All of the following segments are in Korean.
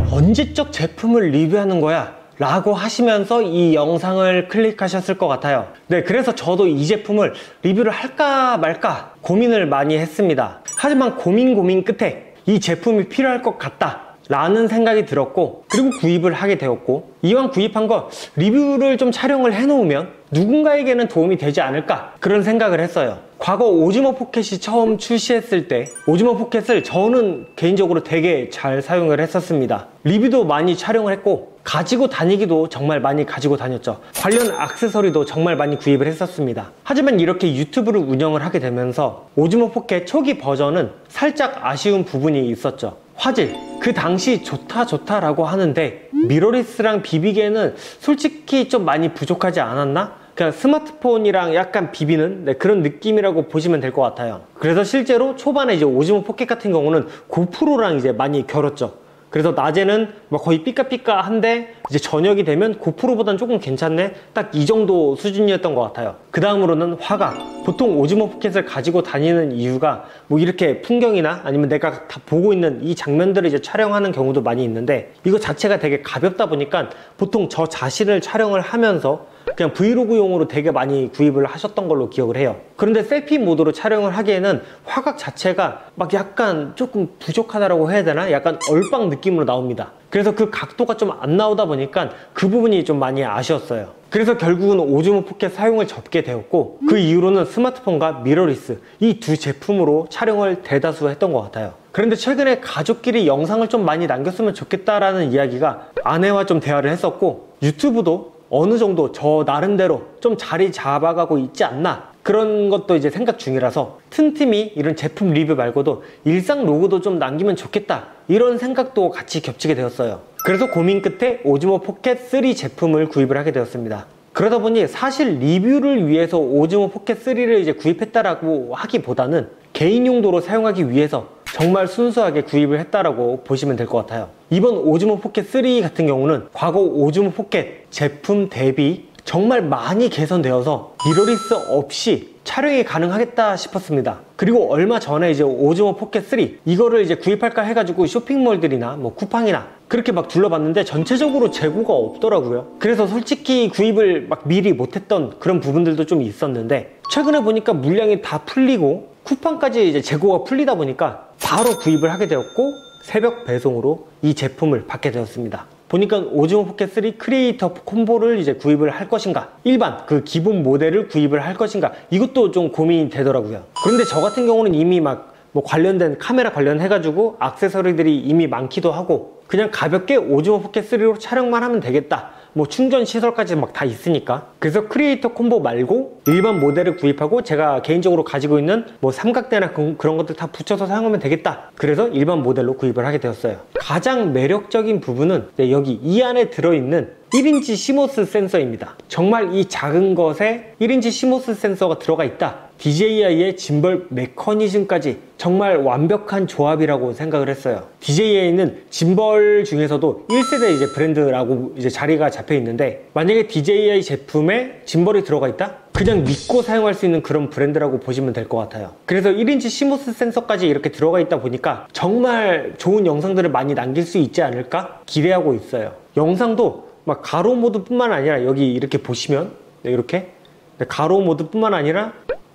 언제적 제품을 리뷰하는 거야? 라고 하시면서 이 영상을 클릭하셨을 것 같아요. 네, 그래서 저도 이 제품을 리뷰를 할까 말까 고민을 많이 했습니다. 하지만 고민 끝에 이 제품이 필요할 것 같다 라는 생각이 들었고, 그리고 구입을 하게 되었고, 이왕 구입한 거 리뷰를 좀 촬영을 해 놓으면 누군가에게는 도움이 되지 않을까, 그런 생각을 했어요. 과거 오즈모 포켓이 처음 출시했을 때 오즈모 포켓을 저는 개인적으로 되게 잘 사용을 했었습니다. 리뷰도 많이 촬영을 했고 가지고 다니기도 정말 많이 가지고 다녔죠. 관련 액세서리도 정말 많이 구입을 했었습니다. 하지만 이렇게 유튜브를 운영을 하게 되면서 오즈모 포켓 초기 버전은 살짝 아쉬운 부분이 있었죠. 화질, 그 당시 좋다라고 하는데 미러리스랑 비비기에는 솔직히 좀 많이 부족하지 않았나? 그냥 스마트폰이랑 약간 비비는 그런 느낌이라고 보시면 될 것 같아요. 그래서 실제로 초반에 이제 오즈모 포켓 같은 경우는 고프로랑 이제 많이 겨뤘죠. 그래서 낮에는 막 거의 삐까삐까한데 이제 저녁이 되면 고프로보단 조금 괜찮네, 딱 이 정도 수준이었던 것 같아요. 그 다음으로는 화각. 보통 오즈모 포켓을 가지고 다니는 이유가 뭐 이렇게 풍경이나 아니면 내가 다 보고 있는 이 장면들을 이제 촬영하는 경우도 많이 있는데, 이거 자체가 되게 가볍다 보니까 보통 저 자신을 촬영을 하면서 그냥 브이로그용으로 되게 많이 구입을 하셨던 걸로 기억을 해요. 그런데 셀피 모드로 촬영을 하기에는 화각 자체가 막 약간 조금 부족하다라고 해야 되나? 약간 얼빵 느낌으로 나옵니다. 그래서 그 각도가 좀 안 나오다 보니까 그 부분이 좀 많이 아쉬웠어요. 그래서 결국은 오즈모 포켓 사용을 접게 되었고, 그 이후로는 스마트폰과 미러리스 이 두 제품으로 촬영을 대다수 했던 것 같아요. 그런데 최근에 가족끼리 영상을 좀 많이 남겼으면 좋겠다라는 이야기가 아내와 좀 대화를 했었고, 유튜브도 어느 정도 저 나름대로 좀 자리 잡아가고 있지 않나, 그런 것도 이제 생각 중이라서 틈틈이 이런 제품 리뷰 말고도 일상 로그도 좀 남기면 좋겠다, 이런 생각도 같이 겹치게 되었어요. 그래서 고민 끝에 오즈모 포켓 3 제품을 구입을 하게 되었습니다. 그러다 보니 사실 리뷰를 위해서 오즈모 포켓 3를 이제 구입했다라고 하기보다는 개인 용도로 사용하기 위해서 정말 순수하게 구입을 했다라고 보시면 될 것 같아요. 이번 오즈모 포켓 3 같은 경우는 과거 오즈모 포켓 제품 대비 정말 많이 개선되어서 미러리스 없이 촬영이 가능하겠다 싶었습니다. 그리고 얼마 전에 이제 오즈모 포켓 3 이거를 이제 구입할까 해가지고 쇼핑몰들이나 뭐 쿠팡이나 그렇게 막 둘러봤는데 전체적으로 재고가 없더라고요. 그래서 솔직히 구입을 막 미리 못했던 그런 부분들도 좀 있었는데, 최근에 보니까 물량이 다 풀리고 쿠팡까지 이제 재고가 풀리다 보니까 바로 구입을 하게 되었고, 새벽 배송으로 이 제품을 받게 되었습니다. 보니까 오즈모 포켓 3 크리에이터 콤보를 이제 구입을 할 것인가, 일반 그 기본 모델을 구입을 할 것인가, 이것도 좀 고민이 되더라고요. 그런데 저 같은 경우는 이미 막 뭐 관련된 카메라 관련해가지고 액세서리들이 이미 많기도 하고, 그냥 가볍게 오즈모 포켓 3로 촬영만 하면 되겠다, 뭐 충전 시설까지 막 다 있으니까. 그래서 크리에이터 콤보 말고 일반 모델을 구입하고 제가 개인적으로 가지고 있는 뭐 삼각대나 그런 것들 다 붙여서 사용하면 되겠다, 그래서 일반 모델로 구입을 하게 되었어요. 가장 매력적인 부분은 여기 이 안에 들어있는 1인치 시모스 센서입니다. 정말 이 작은 것에 1인치 시모스 센서가 들어가 있다, DJI의 짐벌 메커니즘까지 정말 완벽한 조합이라고 생각을 했어요. DJI는 짐벌 중에서도 1세대 이제 브랜드라고 이제 자리가 잡혀 있는데, 만약에 DJI 제품에 짐벌이 들어가 있다? 그냥 믿고 사용할 수 있는 그런 브랜드라고 보시면 될 것 같아요. 그래서 1인치 시모스 센서까지 이렇게 들어가 있다 보니까 정말 좋은 영상들을 많이 남길 수 있지 않을까 기대하고 있어요. 영상도 막 가로 모드 뿐만 아니라 여기 이렇게 보시면 이렇게 가로 모드 뿐만 아니라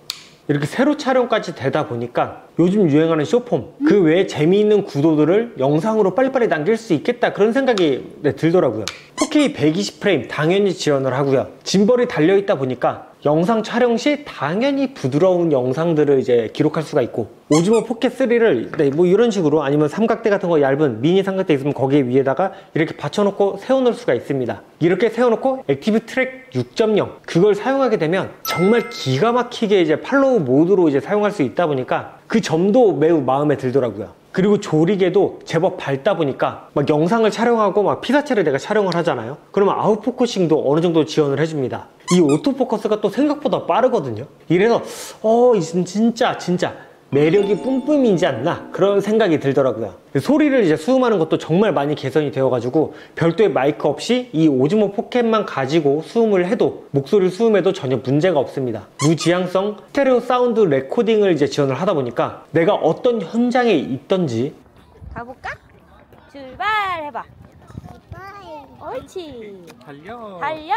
이렇게 세로 촬영까지 되다 보니까 요즘 유행하는 숏폼 그 외에 재미있는 구도들을 영상으로 빨리빨리 남길 수 있겠다, 그런 생각이 들더라고요. 4K 120프레임 당연히 지원을 하고요. 짐벌이 달려있다 보니까 영상 촬영 시 당연히 부드러운 영상들을 이제 기록할 수가 있고, 오즈모 포켓 3를 뭐 이런 식으로, 아니면 삼각대 같은 거 얇은 미니 삼각대 있으면 거기에 위에다가 이렇게 받쳐놓고 세워놓을 수가 있습니다. 이렇게 세워놓고 액티브 트랙 6.0 그걸 사용하게 되면 정말 기가 막히게 이제 팔로우 모드로 이제 사용할 수 있다 보니까 그 점도 매우 마음에 들더라고요. 그리고 조리개도 제법 밝다 보니까 막 영상을 촬영하고 막 피사체를 내가 촬영을 하잖아요. 그러면 아웃포커싱도 어느 정도 지원을 해줍니다. 이 오토포커스가 또 생각보다 빠르거든요. 이래서 진짜 매력이 뿜뿜이지 않나, 그런 생각이 들더라고요. 소리를 이제 수음하는 것도 정말 많이 개선이 되어가지고 별도의 마이크 없이 이 오즈모 포켓만 가지고 수음을 해도, 목소리를 수음해도 전혀 문제가 없습니다. 무지향성 스테레오 사운드 레코딩을 이제 지원을 하다 보니까 내가 어떤 현장에 있던지. 가볼까? 출발해봐. 옳지. 달려. 달려.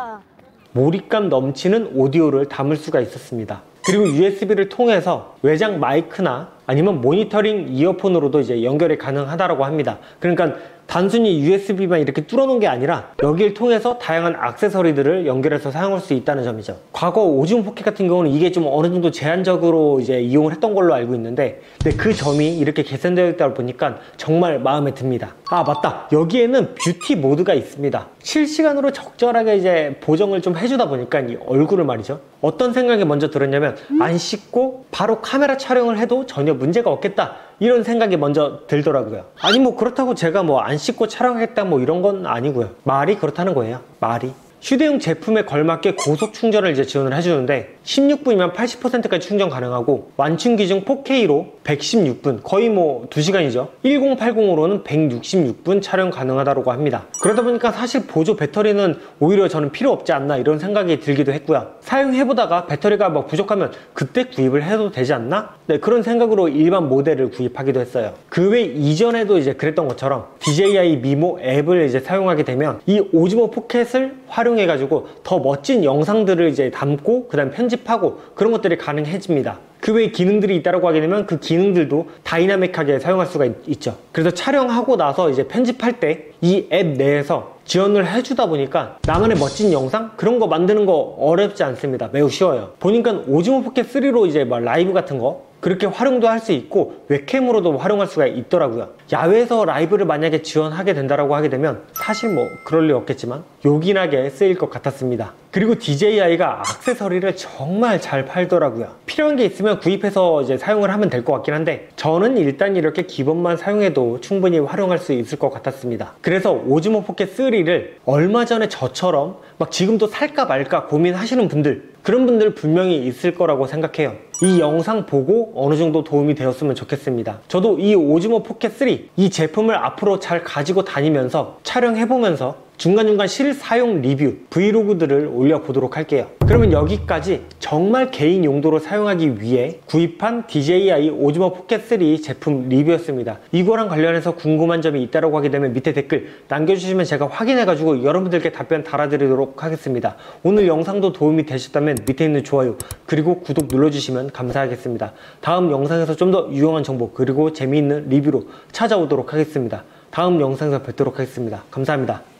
몰입감 넘치는 오디오를 담을 수가 있었습니다. 그리고 USB를 통해서 외장 마이크나 아니면 모니터링 이어폰으로도 이제 연결이 가능하다고 합니다. 그러니까 단순히 USB만 이렇게 뚫어놓은 게 아니라 여기를 통해서 다양한 액세서리들을 연결해서 사용할 수 있다는 점이죠. 과거 오즈모 포켓 같은 경우는 이게 좀 어느 정도 제한적으로 이제 이용을 했던 걸로 알고 있는데, 근데 그 점이 이렇게 개선되어 있다 보니까 정말 마음에 듭니다. 아 맞다, 여기에는 뷰티 모드가 있습니다. 실시간으로 적절하게 이제 보정을 좀 해주다 보니까 이 얼굴을 말이죠, 어떤 생각이 먼저 들었냐면 안 씻고 바로 카메라 촬영을 해도 전혀 문제가 없겠다, 이런 생각이 먼저 들더라고요. 아니 뭐 그렇다고 제가 뭐 안 씻고 촬영하겠다 뭐 이런 건 아니고요. 말이 그렇다는 거예요, 말이. 휴대용 제품에 걸맞게 고속 충전을 이제 지원을 해주는데 16분이면 80%까지 충전 가능하고 완충 기준 4K로 116분, 거의 뭐 2시간이죠 1080으로는 166분 촬영 가능하다고 합니다. 그러다 보니까 사실 보조 배터리는 오히려 저는 필요 없지 않나 이런 생각이 들기도 했고요. 사용해보다가 배터리가 뭐 부족하면 그때 구입을 해도 되지 않나? 네, 그런 생각으로 일반 모델을 구입하기도 했어요. 그 외 이전에도 이제 그랬던 것처럼 DJI 미모 앱을 이제 사용하게 되면 이 오즈모 포켓을 활용해가지고 더 멋진 영상들을 이제 담고 그다음 편집하고 그런 것들이 가능해집니다. 그 외에 기능들이 있다고 하게 되면 그 기능들도 다이나믹하게 사용할 수가 있죠. 그래서 촬영하고 나서 이제 편집할 때 이 앱 내에서 지원을 해주다 보니까 나만의 멋진 영상? 그런 거 만드는 거 어렵지 않습니다. 매우 쉬워요. 보니까 오즈모 포켓 3로 이제 막 라이브 같은 거 그렇게 활용도 할 수 있고 웹캠으로도 활용할 수가 있더라고요. 야외에서 라이브를 만약에 지원하게 된다고 하게 되면 사실 뭐 그럴 리 없겠지만 요긴하게 쓰일 것 같았습니다. 그리고 DJI가 액세서리를 정말 잘 팔더라고요. 필요한 게 있으면 구입해서 이제 사용을 하면 될 것 같긴 한데 저는 일단 이렇게 기본만 사용해도 충분히 활용할 수 있을 것 같았습니다. 그래서 오즈모 포켓 3를 얼마 전에 저처럼 막 지금도 살까 말까 고민하시는 분들, 그런 분들 분명히 있을 거라고 생각해요. 이 영상 보고 어느 정도 도움이 되었으면 좋겠습니다. 저도 이 오즈모 포켓 3 이 제품을 앞으로 잘 가지고 다니면서 촬영해보면서 중간중간 실사용 리뷰, 브이로그들을 올려보도록 할게요. 그러면 여기까지 정말 개인 용도로 사용하기 위해 구입한 DJI 오즈모 포켓 3 제품 리뷰였습니다. 이거랑 관련해서 궁금한 점이 있다고 하게 되면 밑에 댓글 남겨주시면 제가 확인해가지고 여러분들께 답변 달아드리도록 하겠습니다. 오늘 영상도 도움이 되셨다면 밑에 있는 좋아요 그리고 구독 눌러주시면 감사하겠습니다. 다음 영상에서 좀 더 유용한 정보 그리고 재미있는 리뷰로 찾아오도록 하겠습니다. 다음 영상에서 뵙도록 하겠습니다. 감사합니다.